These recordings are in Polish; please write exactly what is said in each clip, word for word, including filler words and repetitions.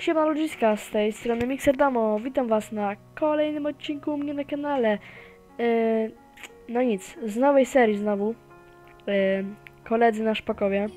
Siema ludziska, z tej strony Mixerdamo. Witam was na kolejnym odcinku u mnie na kanale. Yy, no nic, z nowej serii znowu. Yy, koledzy na Szpakowie.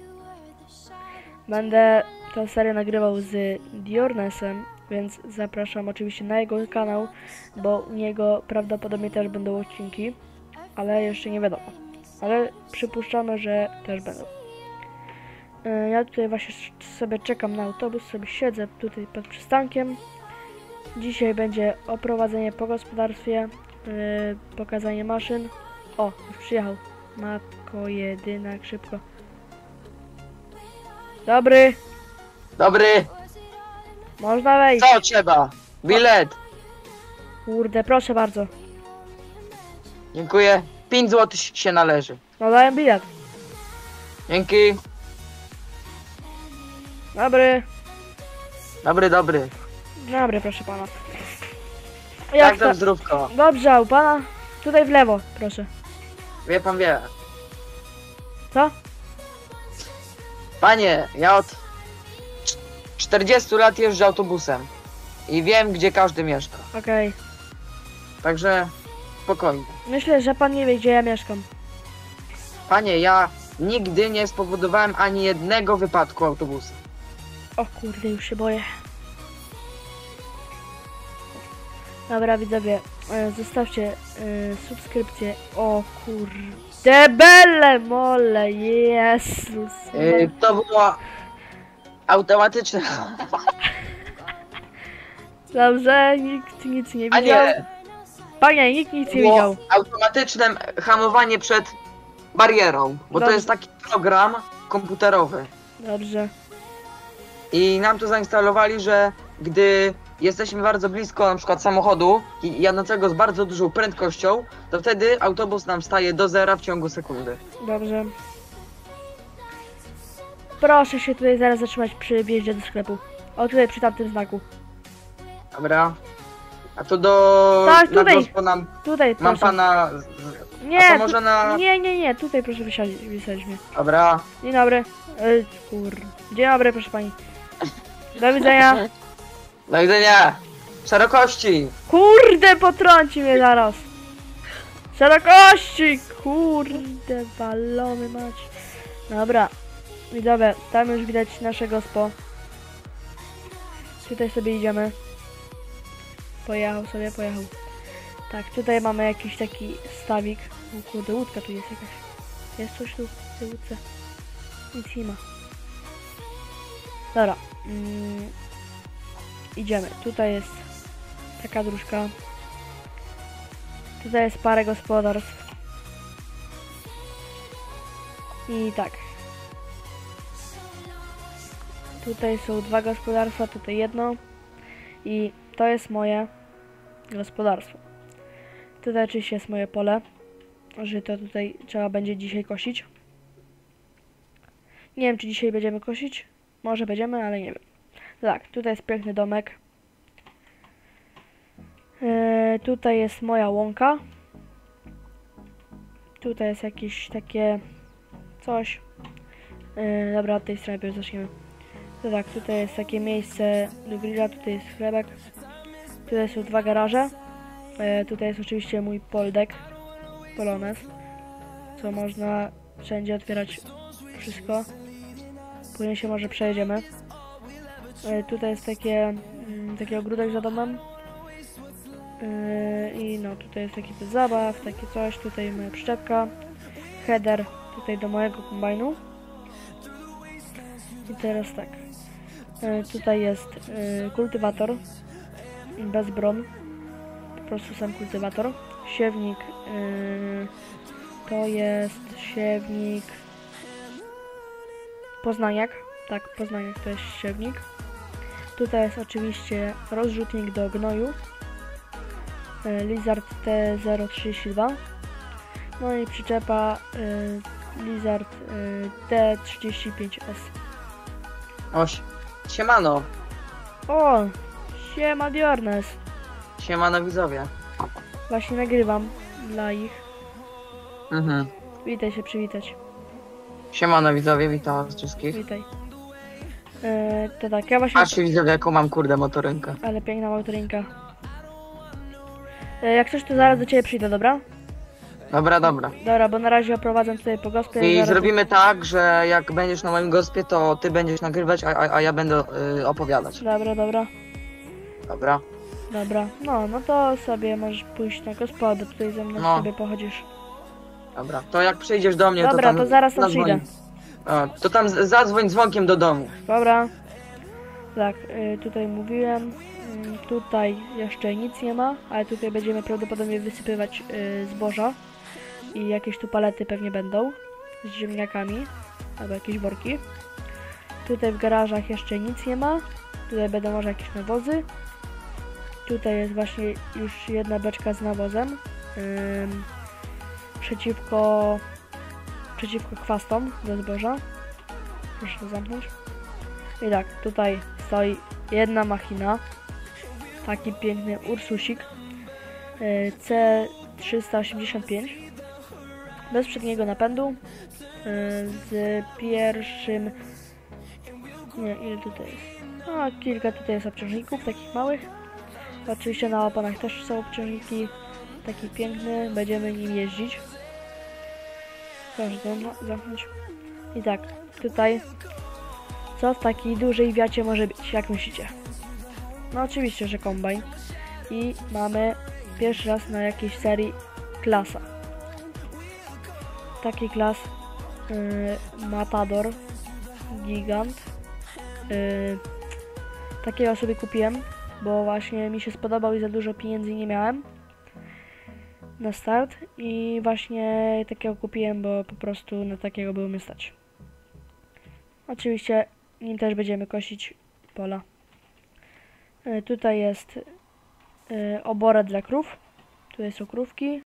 Będę tę serię nagrywał z Diornesem, więc zapraszam oczywiście na jego kanał, bo u niego prawdopodobnie też będą odcinki, ale jeszcze nie wiadomo. Ale przypuszczamy, że też będą. Ja tutaj właśnie sobie czekam na autobus, sobie siedzę tutaj pod przystankiem. Dzisiaj będzie oprowadzenie po gospodarstwie, yy, pokazanie maszyn. O, już przyjechał. Matko jedynak, szybko. Dobry. Dobry. Można wejść. Co trzeba? Bilet. Kurde, proszę bardzo. Dziękuję. pięć złotych się należy. No daję bilet. Dzięki. Dobry. Dobry, dobry. Dobry, proszę pana. Jak to? tam zdrówko? Dobrze, a u pana? Tutaj w lewo, proszę. Wie pan wie. Co? Panie, ja od czterdziestu lat jeżdżę autobusem. I wiem, gdzie każdy mieszka. Okej. Także spokojnie. Myślę, że pan nie wie, gdzie ja mieszkam. Panie, ja nigdy nie spowodowałem ani jednego wypadku autobusa. O kurde, już się boję. Dobra widzowie, e, zostawcie e, subskrypcję. O kurde, belle mole, Jezus. Yy, to było automatyczne. Dobrze, nikt nic nie A widział. nie, Panie, nikt nic nie było widział. automatyczne hamowanie przed barierą, bo to Dobrze. jest taki program komputerowy. Dobrze. I nam to zainstalowali, że gdy jesteśmy bardzo blisko na przykład samochodu i jadącego z bardzo dużą prędkością, to wtedy autobus nam staje do zera w ciągu sekundy. Dobrze. Proszę się tutaj zaraz zatrzymać przy wjeździe do sklepu. O, tutaj przy tamtym znaku. Dobra. A to do... Tak, na tutaj. gospo nam, Tutaj, mam proszę. pana... Nie, A to może tu- na... nie, nie, nie, tutaj proszę wysadzić, wysadzić mnie. Dobra. Dzień dobry. Ej, kur... Dzień dobry, proszę pani. Do widzenia. Do widzenia. Szerokości. Kurde, potrąci mnie zaraz. Szerokości, kurde, balony mać. Dobra, widzowie, tam już widać nasze gospo. Tutaj sobie idziemy. Pojechał sobie, pojechał. Tak, tutaj mamy jakiś taki stawik. O kurde, łódka tu jest jakaś. Jest coś tu w tej łódce? Nic nie ma. Dobra. Mm, idziemy. Tutaj jest taka dróżka. Tutaj jest parę gospodarstw. I tak. Tutaj są dwa gospodarstwa, tutaj jedno. I to jest moje gospodarstwo. Tutaj oczywiście jest moje pole, że to tutaj trzeba będzie dzisiaj kosić. Nie wiem, czy dzisiaj będziemy kosić. Może będziemy, ale nie wiem. Tak, tutaj jest piękny domek. Yy, tutaj jest moja łąka. Tutaj jest jakieś takie coś. Yy, dobra, od tej strony najpierw zaczniemy. To tak, tutaj jest takie miejsce do grilla, tutaj jest chlebek. Tutaj są dwa garaże. Yy, tutaj jest oczywiście mój poldek. Polones. Co można wszędzie otwierać wszystko. Później się może przejedziemy. Yy, tutaj jest takie, yy, taki ogródek za domem. Yy, I no, tutaj jest taki zabaw, takie coś, tutaj moja przyczepka, header tutaj do mojego kombajnu. I teraz tak, yy, tutaj jest yy, kultywator, bez bron, po prostu sam kultywator. Siewnik, yy, to jest siewnik Poznaniak, tak, Poznaniak to jest siewnik. Tutaj jest oczywiście rozrzutnik do gnoju. Lizard T zero trzydzieści dwa. No i przyczepa y, Lizard y, D trzydzieści pięć S. Oś. Siemano. O! Siema Diornes. Siemano widzowie. Właśnie nagrywam dla ich. Mhm. Witaj się, przywitać. Siemano widzowie, witam was wszystkich. Witaj. Yy, to tak, ja właśnie... Patrzcie, widzę, jaką mam kurde motorynkę. Ale piękna motorynka. Yy, jak coś, to zaraz do ciebie przyjdę, dobra? Dobra, dobra. Dobra, bo na razie oprowadzam tutaj po gospie. I zaraz... zrobimy tak, że jak będziesz na moim gospie, to ty będziesz nagrywać, a, a, a ja będę y, opowiadać. Dobra, dobra, Dobra? dobra. No, no to sobie możesz pójść na gospę, albo tutaj ze mną No. sobie pochodzisz. Dobra. To jak przyjdziesz do mnie, Dobra, to tam to zaraz tam zadzwoń. przyjdę. A, to tam z- zadzwoń dzwonkiem do domu. Dobra. Tak, y, tutaj mówiłem. Y, tutaj jeszcze nic nie ma, ale tutaj będziemy prawdopodobnie wysypywać y, zboża. I jakieś tu palety pewnie będą z ziemniakami, albo jakieś worki. Tutaj w garażach jeszcze nic nie ma. Tutaj będą może jakieś nawozy. Tutaj jest właśnie już jedna beczka z nawozem. Ym, przeciwko przeciwko chwastom do zboża. Proszę to zamknąć. I tak, tutaj stoi jedna machina. Taki piękny Ursusik yy, C trzysta osiemdziesiąt pięć. Bez przedniego napędu. Yy, z pierwszym... Nie, ile tutaj jest? No, kilka tutaj jest obciążników, takich małych. Oczywiście na oponach też są obciążniki. Taki piękny, będziemy nim jeździć. Proszę to zamknąć. I tak, tutaj co w takiej dużej wiacie może być, jak myślicie? No oczywiście, że kombajn. I mamy pierwszy raz na jakiejś serii klasa. Taki klas yy, Matador Gigant. Yy, takiego sobie kupiłem, bo właśnie mi się spodobał i za dużo pieniędzy nie miałem na start i właśnie takiego kupiłem, bo po prostu na takiego było mnie stać. Oczywiście nim też będziemy kosić pola. Yy, tutaj jest yy, oborę dla krów. Tutaj są krówki.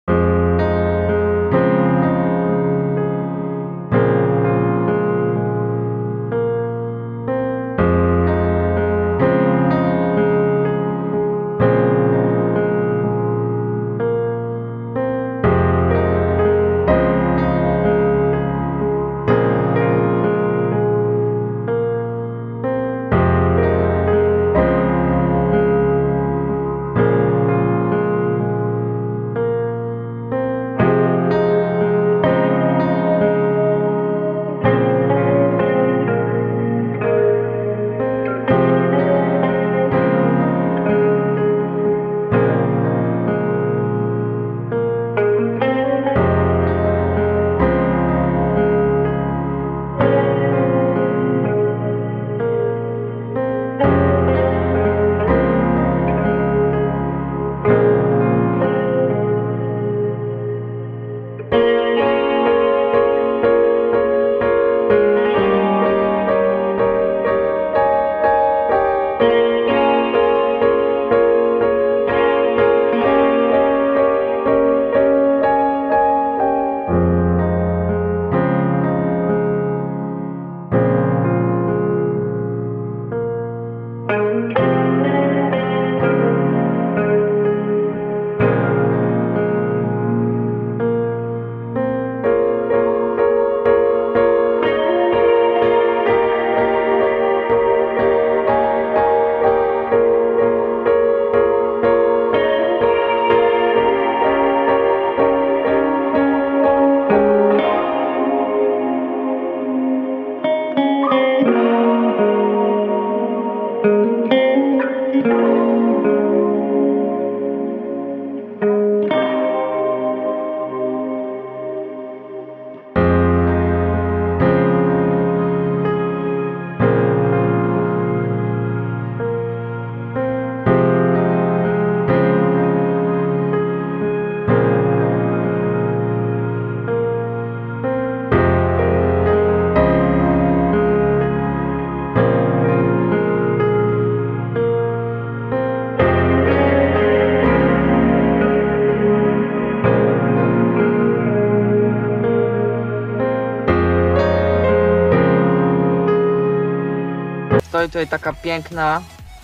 Stoi tutaj taka piękna,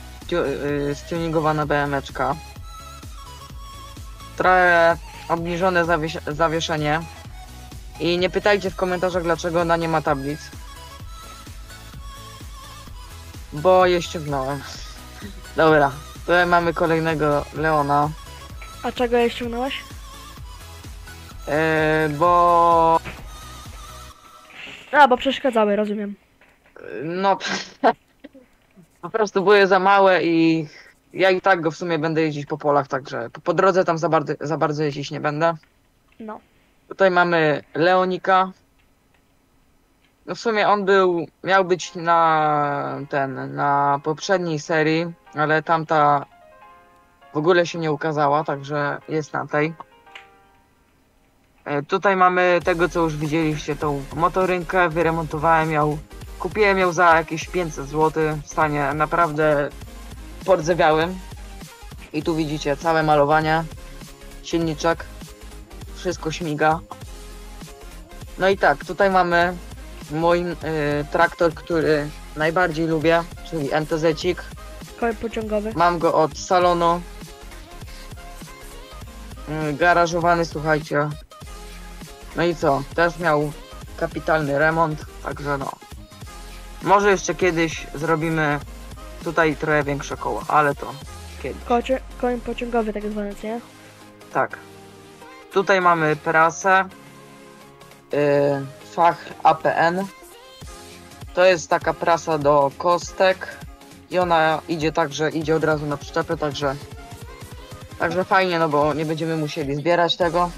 yy, stuningowana B Meczka. Trochę obniżone zawies zawieszenie. I nie pytajcie w komentarzach, dlaczego ona nie ma tablic. bo je ściągnąłem. Dobra, tutaj mamy kolejnego Leona. A czego je ściągnąłeś? E, bo... A, bo przeszkadzały, rozumiem. No... po prostu były za małe i... Ja i tak go w sumie będę jeździć po polach, także po, po drodze tam za bardzo, za bardzo jeździć nie będę. No. Tutaj mamy Leonika. No w sumie on był, miał być na ten, na poprzedniej serii, ale tamta w ogóle się nie ukazała, także jest na tej. E, Tutaj mamy tego, co już widzieliście, tą motorynkę, wyremontowałem ją, kupiłem ją za jakieś pięćset złotych w stanie naprawdę pordzewiałym. I tu widzicie całe malowanie, silniczek, wszystko śmiga. No i tak, tutaj mamy mój y, traktor, który najbardziej lubię, czyli N T Z-cik. Koń pociągowy. Mam go od salonu. Y, garażowany, słuchajcie. No i co? Też miał kapitalny remont, także no. Może jeszcze kiedyś zrobimy tutaj trochę większe koło, ale to kiedyś. Kocie, koń pociągowy tak zwany, co nie? Tak. Tutaj mamy prasę. Yy, fach A P N. To jest taka prasa do kostek. I ona idzie tak, że idzie od razu na przyczepę, także także fajnie, no bo nie będziemy musieli zbierać tego.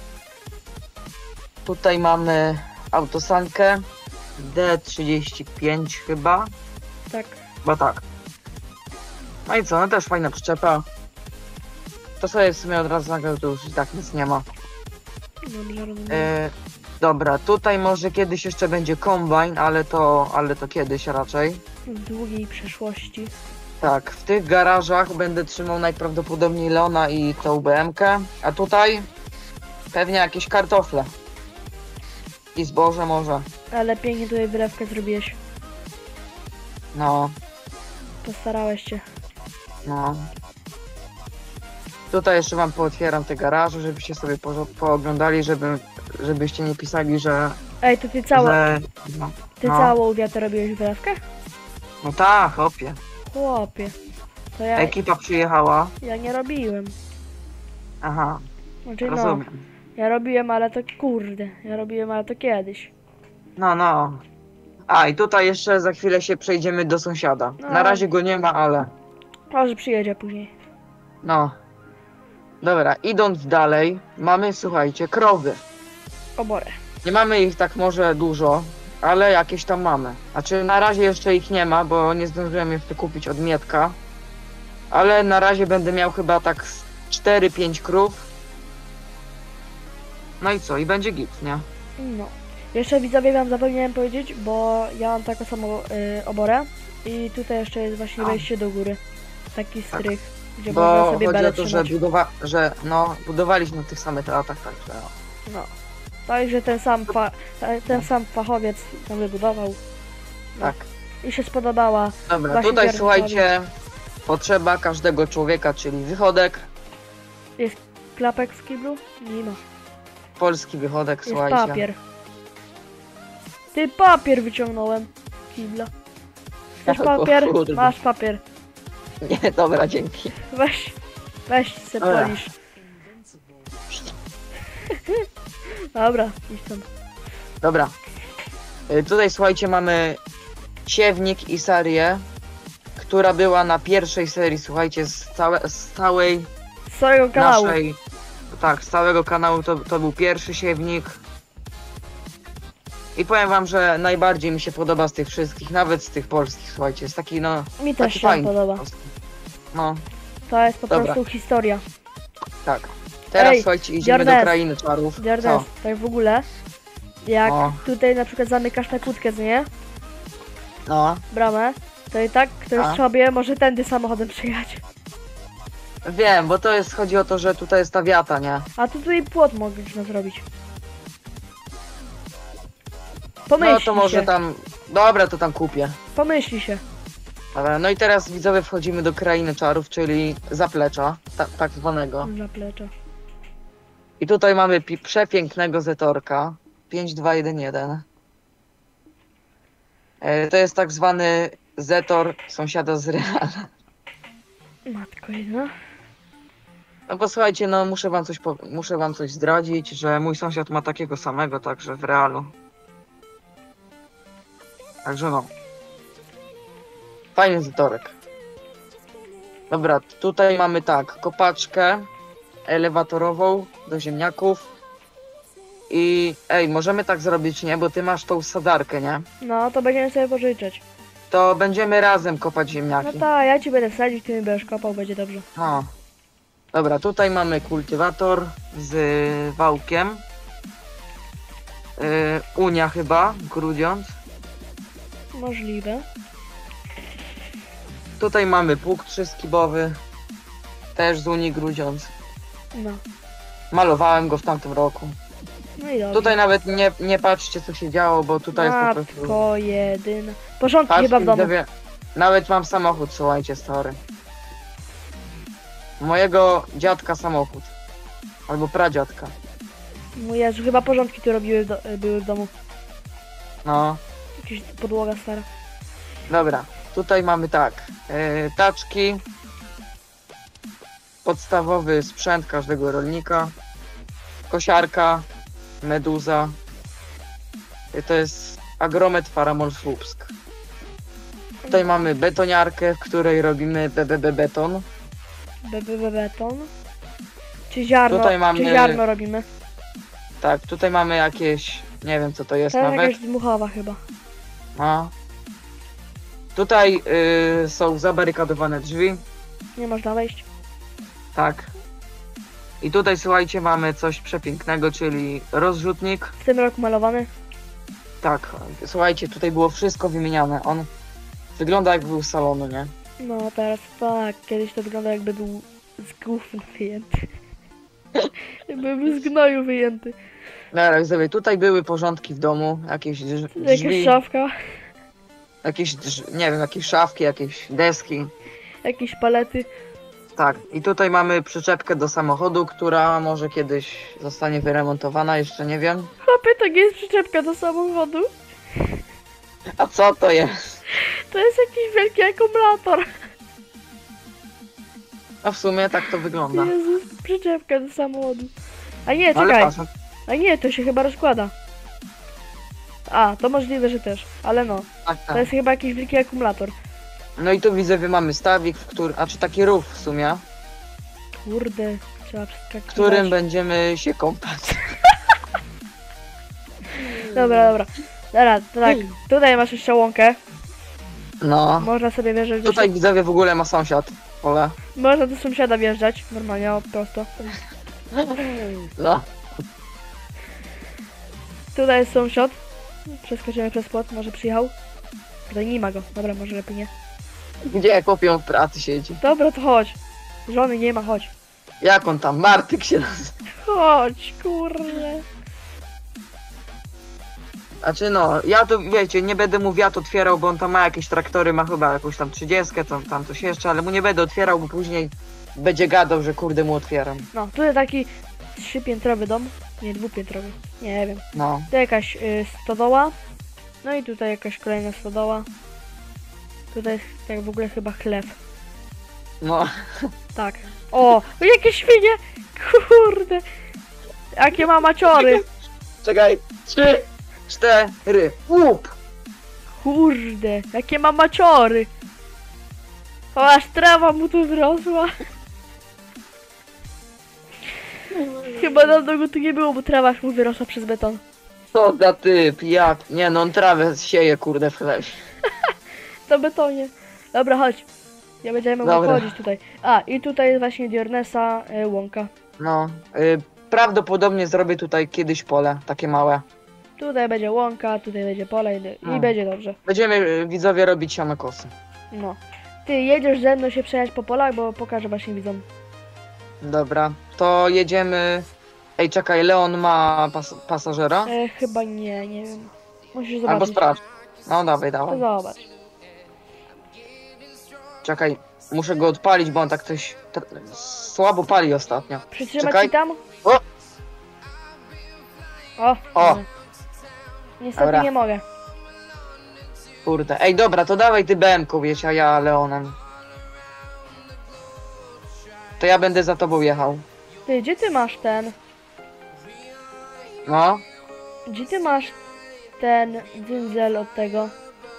Tutaj mamy autosankę D trzydzieści pięć chyba. Tak. Chyba tak. No i co, no też fajna przyczepa. To sobie w sumie od razu nagle tu już i tak nic nie ma. Dobrze, rozumiem. E, dobra, tutaj może kiedyś jeszcze będzie kombajn, ale to, ale to kiedyś raczej. W długiej przyszłości. Tak, w tych garażach będę trzymał najprawdopodobniej Leona i tą B M K, a tutaj pewnie jakieś kartofle. I zboże może. Ale pięknie tutaj wylewkę zrobiłeś. No, Postarałeś się. no. Tutaj jeszcze wam pootwieram te garaże, żebyście sobie po, pooglądali, żeby, żebyście nie pisali, że... Ej, to ty całą, że no, ty no. całą wiatę robiłeś wylewkę? no tak, chłopie. Chłopie. To ja, Ekipa przyjechała. ja nie robiłem. Aha, Znaczy no, rozumiem. ja robiłem, ale to kurde. Ja robiłem, ale to kiedyś. No, no. A, i tutaj jeszcze za chwilę się przejdziemy do sąsiada. No. Na razie go nie ma, ale... Może przyjedzie później. No. Dobra, idąc dalej, mamy, słuchajcie, krowy. Oborę. Nie mamy ich tak może dużo, ale jakieś tam mamy. Znaczy, na razie jeszcze ich nie ma, bo nie zdążyłem jeszcze kupić od Mietka. Ale na razie będę miał chyba tak cztery pięć krów. No i co? I będzie git, nie? No. Jeszcze widzowie wam zapomniałem powiedzieć, bo ja mam taką samą y, oborę. I tutaj jeszcze jest właśnie A. wejście do góry. Taki strych, gdzie Bo można sobie chodzi o belę to, że, trzymać. budowa że no, budowaliśmy w tych samych latach, także no. No. Także ten sam, fa ta- ten sam fachowiec to wybudował. Tak. I się spodobała. Dobra, Właśnie tutaj pierwszy słuchajcie, potrzeba każdego człowieka, czyli wychodek, Klapek w kiblu? Nie ma. polski wychodek, Jest słuchajcie. papier. Ty papier wyciągnąłem. z Kibla. Chcesz O papier? kurde. Masz papier. Nie, dobra, dzięki. Weź. Weź se Dobra. polisz. Dobra, idź tam. Dobra. Y, Tutaj słuchajcie, mamy siewnik i serię, która była na pierwszej serii, słuchajcie, z, całe, z całej Z całego kanału. naszej, tak, z całego kanału to, to był pierwszy siewnik. I powiem wam, że najbardziej mi się podoba z tych wszystkich, nawet z tych polskich, słuchajcie, jest taki no, Mi też taki się fajny. podoba. po prostu. No, To jest po Dobra. prostu historia. tak. Teraz Ej, słuchajcie, idziemy Jordan, do krainy czarów. Jordan, Co? tak w ogóle, jak O. tutaj na przykład zamykasz na kłódkę, co nie? No, Bramę, to i tak ktoś A? sobie może tędy samochodem przyjechać. wiem, bo to jest, chodzi o to, że tutaj jest ta wiata, nie? A tu tutaj płot mogliśmy zrobić. No Pomyśli to może się, tam, dobra, to tam kupię. pomyśli się. Dobra, no i teraz widzowie wchodzimy do krainy czarów, czyli zaplecza, ta, tak zwanego. Zaplecza. I tutaj mamy pi- przepięknego Zetorka pięć dwa jeden jeden. E, to jest tak zwany Zetor, sąsiada z Reala. Matko jedna. No bo słuchajcie, no muszę wam coś po... muszę wam coś zdradzić, że mój sąsiad ma takiego samego, także w Realu. Także no. Fajny Zetorek. Dobra, tutaj mamy tak, kopaczkę elewatorową do ziemniaków. I ej, możemy tak zrobić, nie? Bo ty masz tą sadarkę, nie? No, to będziemy sobie pożyczać. To będziemy razem kopać No ziemniaki. tak, ja ci będę sadzić, ty mi będziesz kopał, będzie dobrze. No. Dobra, tutaj mamy kultywator z wałkiem. Yy, Unia chyba, grudziąc. Możliwe. Tutaj mamy pług trzyskibowy. Też z Unii grudziąc. No. Malowałem go w tamtym roku. No i dobrze. Tutaj nawet nie, nie patrzcie co się działo, bo tutaj jest po prostu... Matko jedyna. Porządki Patrzcie, chyba w domu. widzowie, nawet mam samochód, słuchajcie, stary. Mojego dziadka samochód. Albo pradziadka. No Jezu, chyba porządki tu robiły w do, były w domu. No. Jakaś podłoga stara. Dobra, tutaj mamy tak. Yy, taczki. Podstawowy sprzęt każdego rolnika. Kosiarka. Meduza. I to jest agromet Faramol Słupsk. Tutaj mamy betoniarkę, w której robimy B B B beton. B B B beton. Czy ziarno, Tutaj mamy- czy ziarno robimy? Tak, tutaj mamy jakieś, nie wiem co to jest To jest nawet. jakaś dmuchawa chyba. No. Tutaj y, są zabarykadowane drzwi. Nie można wejść. Tak. I tutaj słuchajcie, mamy coś przepięknego, czyli rozrzutnik. W tym roku malowany. Tak, słuchajcie, tutaj było wszystko wymieniane. On wygląda jak był z salonu, nie? No teraz tak, kiedyś to wygląda jakby był z gówna wyjęty. Jakby był z gnoju wyjęty. Dobra, widzowie, tutaj były porządki w domu, jakieś drz- Jakaś drzwi, szafka, jakieś, drz- nie wiem, jakieś szafki, jakieś deski. jakieś palety. Tak, i tutaj mamy przyczepkę do samochodu, która może kiedyś zostanie wyremontowana, jeszcze nie wiem. Chłopie, to nie jest przyczepka do samochodu. A co to jest? To jest jakiś wielki akumulator. No w sumie tak to wygląda. Jezus, przyczepka do samochodu. A nie, Ale czekaj. patrz, A nie, to się chyba rozkłada. A, to możliwe, że też. Ale no, tak, to tak. jest chyba jakiś wielki akumulator. No i tu widzę, że mamy stawik, w który, a czy taki rów w sumie, Kurde, trzeba przeskakiwać. w którym będziemy się kąpać. Dobra, dobra. Dobra, to tak. Tutaj masz jeszcze łąkę. No. Można sobie wjeżdżać do Tutaj widzowie w ogóle ma sąsiad. Ole. Można do sąsiada wjeżdżać. Normalnie, o, prosto. No. Tutaj jest sąsiad. Przeskoczymy przez płot, może przyjechał. Tutaj nie ma go. Dobra, może lepiej nie. Gdzie kopią w pracy siedzi? Dobra, to chodź. Żony nie ma, chodź. Jak on tam? Martyk się nazywa. Chodź, kurde. Znaczy no, ja to wiecie, nie będę mu wiatr otwierał, bo on tam ma jakieś traktory, ma chyba jakąś tam trzydziestkę, tam, tam coś jeszcze, ale mu nie będę otwierał, bo później będzie gadał, że kurde mu otwieram. No, tutaj taki trzypiętrowy dom. Nie, dwupiętrowy. Nie wiem. No. Tu jakaś y, stodoła. No i tutaj jakaś kolejna stodoła. Tutaj jest tak w ogóle chyba chleb. No. Tak. O, jakie świnie! Kurde. Jakie ma maciory. Czekaj. Trzy, cztery. Łup! Kurde, jakie ma maciory. O, aż trawa mu tu wyrosła. Chyba dawno go tu nie było, bo trawa aż mu wyrosła przez beton. Co za typ, jak? Nie no, on trawę sieje kurde w chlebie. Na betonie. Dobra, chodź. Ja będziemy Dobra. chodzić tutaj. A, i tutaj jest właśnie Diornesa y, łąka. No. Y, prawdopodobnie zrobię tutaj kiedyś pole, takie małe. Tutaj będzie łąka, tutaj będzie pole i, i No. będzie dobrze. Będziemy y, widzowie robić sianokosy. No. Ty jedziesz ze mną się przejechać po polach, bo pokażę właśnie widzom. Dobra, to jedziemy... Ej, czekaj, Leon ma pas pasażera? E, chyba nie, nie wiem. Musisz Albo zobaczyć. sprawdź. No dawaj, To dawaj. zobacz. Czekaj, muszę go odpalić, bo on tak coś tr- słabo pali ostatnio. Przytrzymać Czekaj. ci tam? O! O! O! nie. Niestety Dobra. nie mogę. Kurde. Ej, dobra, to dawaj ty B M-ką, wiecie, a ja Leonem. To ja będę za tobą jechał. Ty, gdzie ty masz ten? No. Gdzie ty masz ten dzyndzel od tego?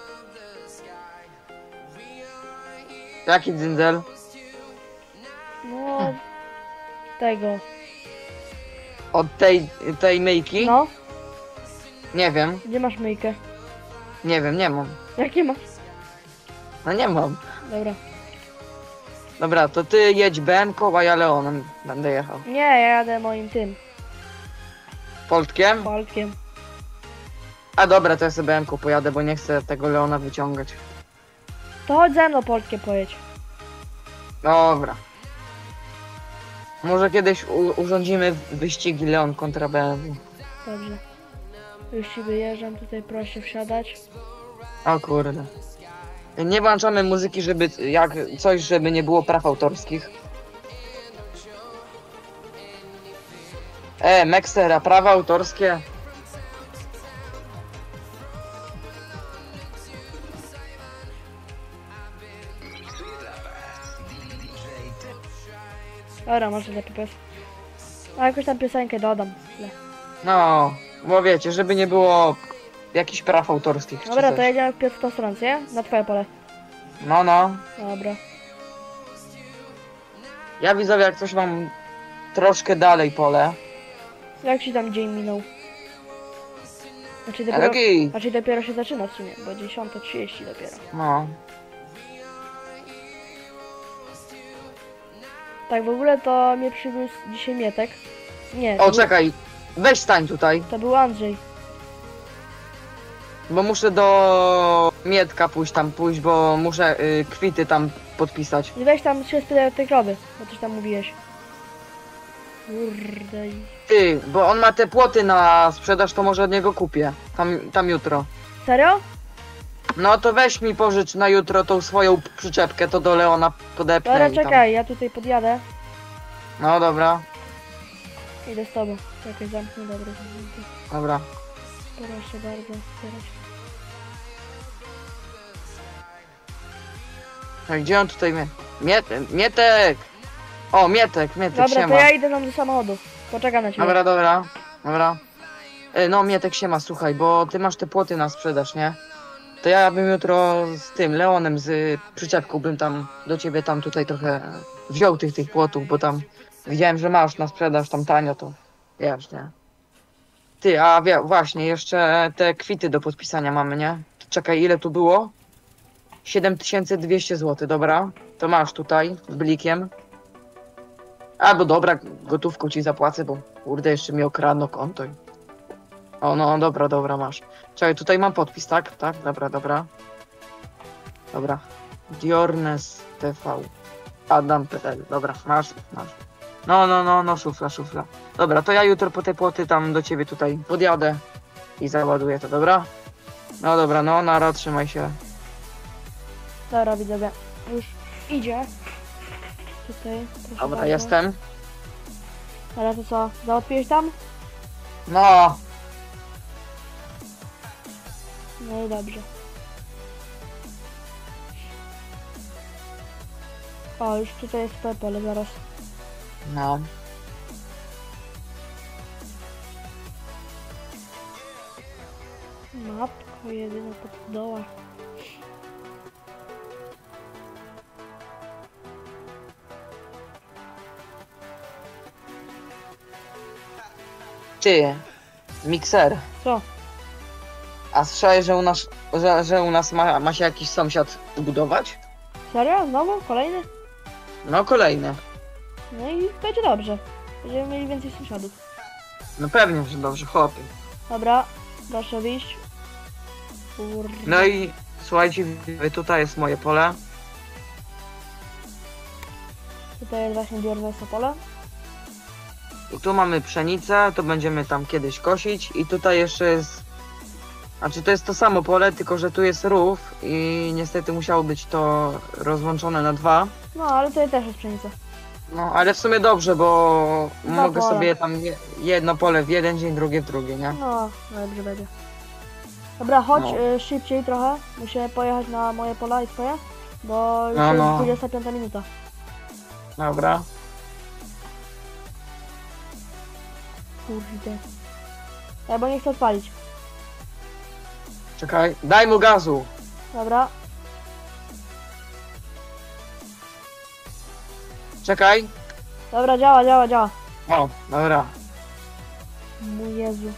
Jaki dzyndzel? No... Tego. Od tej, tej myjki? No, Nie wiem, gdzie masz myjkę? nie wiem, nie mam. Jak nie masz? No nie mam. Dobra. Dobra, to ty jedź B M-ką, a ja Leonem będę jechał. Nie, ja jadę moim tym, Poltkiem? Polkiem. A dobra, to ja sobie B M-ką pojadę, bo nie chcę tego Leona wyciągać. To chodź ze mną Polkiem pojedź. Dobra. Może kiedyś u- urządzimy wyścigi Leon kontra B M W. Dobrze. Już ci wyjeżdżam, tutaj proszę wsiadać. O kurde. Nie włączamy muzyki, żeby jak coś, żeby nie było praw autorskich. E, Mexera, prawa autorskie. Dobra, może lepiej pies. A jakąś tam piosenkę dodam. Tle. No, bo wiecie, żeby nie było jakichś praw autorskich. czy Dobra, coś. to jedziemy wpierw w tą stronę, nie? Na twoje pole. No, no. Dobra. Ja widzowie, jak coś mam troszkę dalej pole. Jak ci tam dzień minął? Znaczy Ale dopiero, okej. znaczy dopiero się zaczyna w sumie, bo dziesiąta trzydzieści dopiero. No. Tak, w ogóle to mnie przywiózł dzisiaj Mietek. Nie, O, to, czekaj. Weź stań tutaj, był, to był Andrzej. bo muszę do Mietka pójść tam pójść, bo muszę y, kwity tam podpisać. I weź tam się spytaj o te krowy, bo coś tam mówiłeś. Kurde. i- Ty, bo on ma te płoty na sprzedaż, to może od niego kupię. Tam, tam jutro. Serio? No to weź mi pożycz na jutro tą swoją przyczepkę, to do Leona podepnę Dobra, i tam. czekaj, ja tutaj podjadę. No dobra, Idę z tobą. Czekaj, zamknę, dobra, zamknę. dobra. Proszę bardzo, otwierać. A gdzie on tutaj mnie? Miet, Mietek! O, Mietek, Mietek, Dobra, siema. to ja idę tam do samochodu. Poczekam na ciebie. Dobra, dobra, dobra. E, no, Mietek, siema, słuchaj, bo ty masz te płoty na sprzedaż, nie? To ja bym jutro z tym Leonem, z przyczepką bym tam do ciebie tam tutaj trochę wziął tych tych płotów, bo tam widziałem, że masz na sprzedaż tam tanio, to wiesz, nie? Ty, a wie, właśnie, jeszcze te kwity do podpisania mamy, nie? Czekaj, ile tu było? siedem tysięcy dwieście złotych, dobra? To masz tutaj, z blikiem. Albo dobra, gotówką ci zapłacę, bo kurde, jeszcze mi okradno konto. i- O, no, dobra, dobra, masz. Czekaj, tutaj mam podpis, tak? Tak, dobra, dobra. Dobra. Diornes T V. Adam P L. Dobra, masz, masz. No, no, no, no, szufla, szufla. Dobra, to ja jutro po te płoty tam do ciebie tutaj podjadę i załaduję to, dobra? No dobra, no, nara, trzymaj się. Dobra, widzowie. Już idzie. Tutaj, proszę Dobra, bardzo. jestem. Teraz to co? Załatwiłeś tam? No, No i dobrze. O, już tutaj jest twoje pole, zaraz. no. Matko jedyna pod doła. Ty, mikser. Co? A słyszałeś, że u nas, że, że u nas ma, ma się jakiś sąsiad budować? Serio? Znowu? Kolejny? No kolejny. No i będzie dobrze. Będziemy mieli więcej sąsiadów. No pewnie, że dobrze, chłopie. Dobra, proszę wyjść. Kurde. No i słuchajcie, wy- tutaj jest moje pole. Tutaj jest właśnie Diornesa pole. I tu mamy pszenicę, to będziemy tam kiedyś kosić. I tutaj jeszcze jest... Znaczy to jest to samo pole, tylko że tu jest rów i niestety musiało być to rozłączone na dwa. No, ale tutaj też jest pszenica. No, ale w sumie dobrze, bo Dwa mogę pola. sobie tam je- jedno pole w jeden dzień, drugie w drugie, nie? No, dobrze będzie. Dobra, chodź No. y, szybciej trochę. Musimy pojechać na moje pola i twoje, bo już No, jest no. dwudziesta piąta minuta. Dobra. Kurde. Ja bo nie chcę odpalić. Czekaj, daj mu gazu. Dobra. Czekaj. Dobra, działa, działa, działa. O, dobra. Mój Jezu.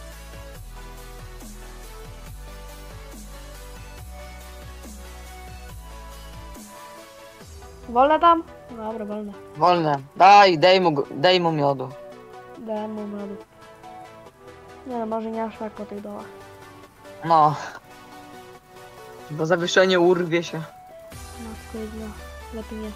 Wolne tam? Dobra, wolne. Wolne. Daj, daj mu, daj mu miodu. Dałem mu miodu. Nie no, może nie aż tak po tych dołach. No. Bo zawieszenie urwie się. Matko jedna. Lepiej nie.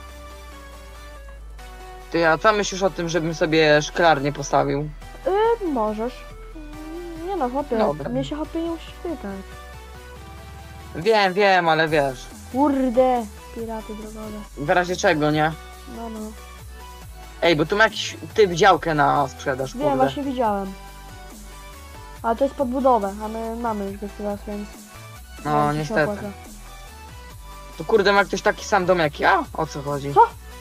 Ty, a co myślisz o tym, żebym sobie szklarnię postawił? Yy, możesz. Mm, Nie no, chłopie. Dobra. Mnie się chłopie nie musisz pytać. Wiem, wiem, ale wiesz. Kurde. Piraty drogowe. W razie czego, nie? No, no. Ej, bo tu ma jakiś typ działkę na sprzedaż, Wiem, kurde. właśnie widziałem. Ale to jest pod budowę, a my mamy już gospodarstwo, więc... No, więc się niestety. opłaca. To kurde, ma ktoś taki sam dom jak ja? O co chodzi? Co?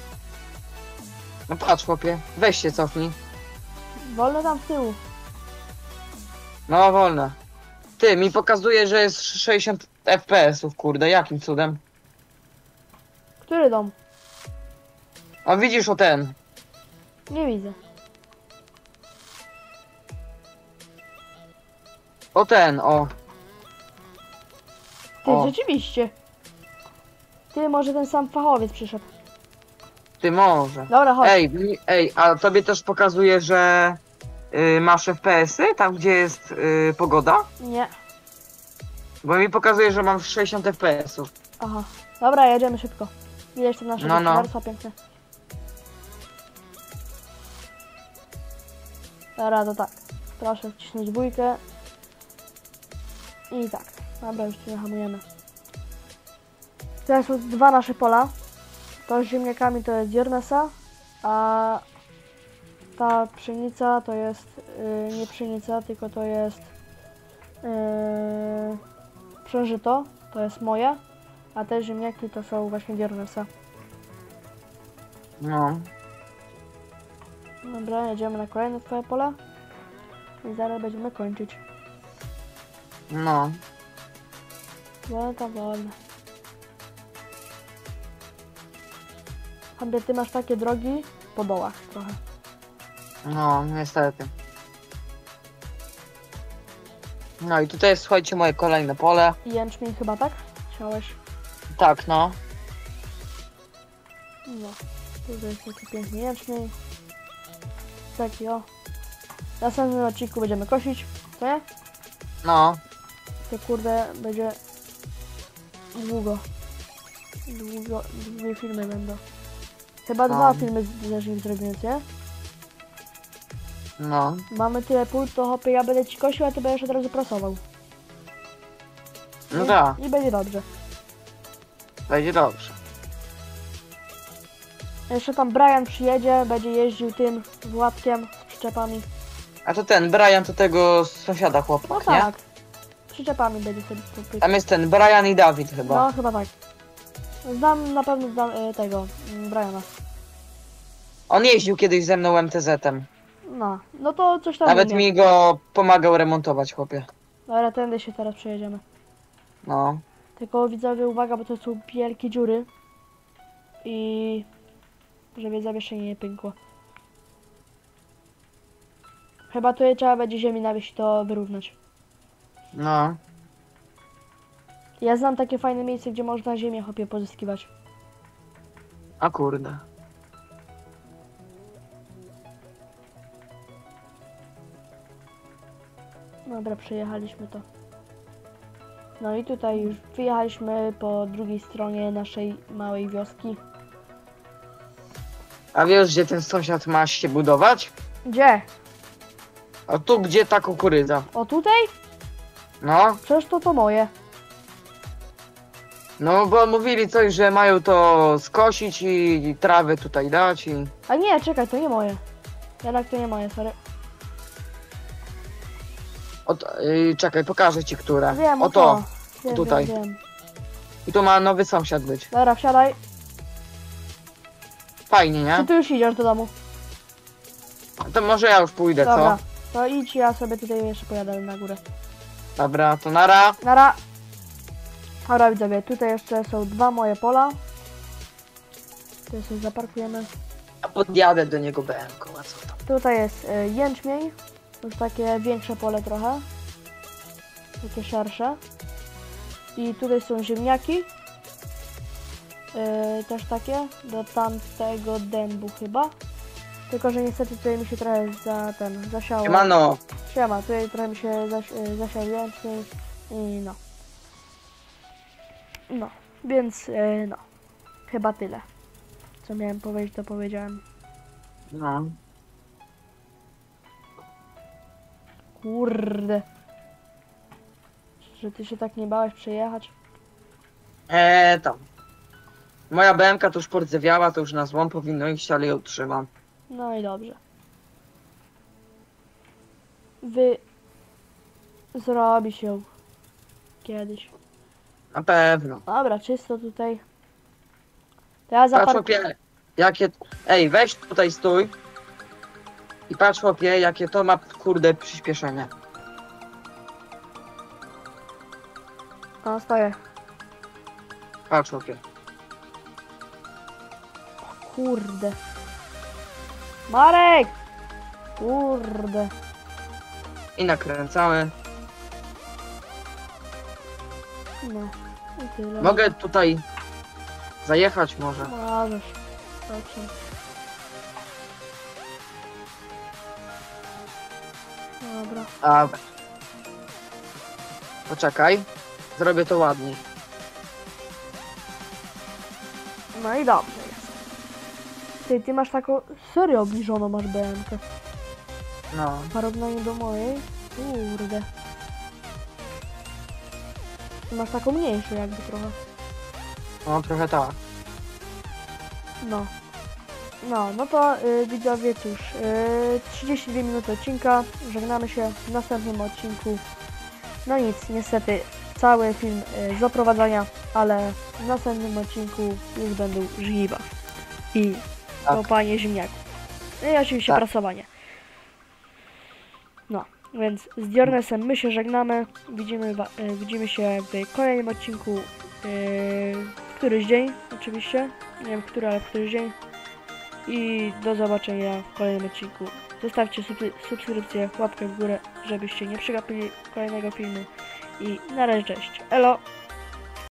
No patrz, chłopie. Weź się cofnij. Wolne tam z tyłu. No, wolne. Ty, mi pokazuje, że jest sześćdziesiąt F P S-ów, kurde. Jakim cudem? Który dom? A widzisz o ten. Nie widzę. O ten, o. Ty, O. rzeczywiście. Ty, może ten sam fachowiec przyszedł. Ty może. Dobra, chodź. Ej, mi- ej, a tobie też pokazuje, że y, masz F P S-y tam, gdzie jest y, pogoda? Nie. Bo mi pokazuje, że mam sześćdziesiąt F P S-ów. Aha. Dobra, jedziemy szybko. Widać tam nasze No, no. gospodarstwa piękne. Dobra, to tak. Proszę wcisnąć dwójkę. I tak. Dobra, już tu nie hamujemy. Teraz są dwa nasze pola. To z ziemniakami to jest Diornesa, a ta pszenica to jest yy, nie pszenica, tylko to jest yy, przeżyto, to jest moje, a te ziemniaki to są właśnie Diornesa. No. Dobra, jedziemy na kolejne twoje pole i zaraz będziemy kończyć. No. Wolne tam wolne. Handel, ty masz takie drogi po dołach trochę. No, niestety. No i tutaj jest, słuchajcie, moje kolejne pole. I jęczmień chyba, tak? Chciałeś? Tak, no. No. Tutaj jest taki piękny jęczmień. Taki o. W następnym odcinku będziemy kosić, co nie? No. To kurde będzie długo. Długo, długie filmy będą. Chyba No. dwa filmy z z nim zrobimy, nie? No. Mamy tyle pól, to hopie, ja będę ci kosił, a ty będziesz od razu prasował. No I, tak, I będzie dobrze. będzie dobrze. Jeszcze tam Brian przyjedzie, będzie jeździł tym Władkiem z przyczepami. A to ten, Brian to tego sąsiada No chłopak, nie? tak. Z przyczepami będzie sobie popytać. Tam jest ten, Brian i Dawid chyba. No chyba tak. Znam, na pewno znam y, tego, y, Briana. On jeździł kiedyś ze mną M T Z-em. No, no to coś tam Nawet umie. mi go pomagał remontować, chłopie. Dobra, tędy się teraz przejedziemy. No. Tylko widzowie, uwaga, bo to są wielkie dziury. I... żeby zawieszenie nie pękło. Chyba tu trzeba będzie ziemi nawieść i to wyrównać. No. Ja znam takie fajne miejsce, gdzie można ziemię chłopie pozyskiwać. A kurde. Dobra, przejechaliśmy to. No i tutaj już wyjechaliśmy po drugiej stronie naszej małej wioski. A wiesz, gdzie ten sąsiad ma się budować? Gdzie? A tu, gdzie ta kukurydza? O tutaj? No. Przecież to to moje. No, bo mówili coś, że mają to skosić i, i trawę tutaj dać i... A nie, czekaj, to nie moje. Jednak to nie moje, sorry. Od, yy, czekaj, pokażę ci, które. Wiem, O to. Wiem, tutaj. Wiem, wiem. I tu ma nowy sąsiad być. Dobra, wsiadaj. Fajnie, Czy nie? ty już idziesz do domu? To może ja już pójdę, Dobra. co? To idź, ja sobie tutaj jeszcze pojadę na górę. Dobra, to nara. Nara. Dobra, widzowie, tutaj jeszcze są dwa moje pola. Tutaj sobie zaparkujemy. A podjadę do niego B M ką, a co tam? Tutaj jest y, jęczmień. Już takie większe pole trochę. Takie szersze. I tutaj są ziemniaki. Yy, też takie. Do tamtego dębu chyba. Tylko, że niestety tutaj mi się trochę za ten zasiało. Siemano. Siema, tutaj trochę mi się zaś, y, zasiał jęczmień. I no. No, więc y, no. Chyba tyle. Co miałem powiedzieć, to powiedziałem. No. Kurde. Że ty się tak nie bałeś przejechać? Eee, tam. Moja B M ka to już pordzewiała, to już na złom powinno iść, ale ją trzymam. No i dobrze. Wy... Zrobi się. Kiedyś. Na pewno. Dobra, czysto tutaj. To ja Patrz, zaparkuję. chłopie, jakie... Ej, weź tutaj stój. I patrz, chłopie, jakie to ma, kurde, przyspieszenie. No, stoję. Patrz, chłopie. Kurde. Marek! Kurde. I nakręcamy. No. I tyle. Mogę tutaj zajechać może. Możesz. Dobrze. Dobra. A... Poczekaj. Zrobię to ładniej. No i dobrze jest. Ty, ty masz taką... Serio obniżoną masz B M kę. No. W porównaniu do mojej. Kurde. Ty masz taką mniejszą jakby trochę. No, trochę tak. No. No, no to y, widzowie, cóż, y, trzydzieści dwie minuty odcinka, żegnamy się w następnym odcinku. No nic, niestety cały film y, z oprowadzania, ale w następnym odcinku już będą żniwa i Tak. kopanie ziemniaków. No i oczywiście Tak. prasowanie. No, więc z Diornesem my się żegnamy, widzimy, wa- y, widzimy się w kolejnym odcinku y, w któryś dzień oczywiście, nie wiem który, ale w któryś dzień. I do zobaczenia w kolejnym odcinku. Zostawcie subs- subskrypcję, łapkę w górę, żebyście nie przegapili kolejnego filmu. I na razie, cześć. Elo!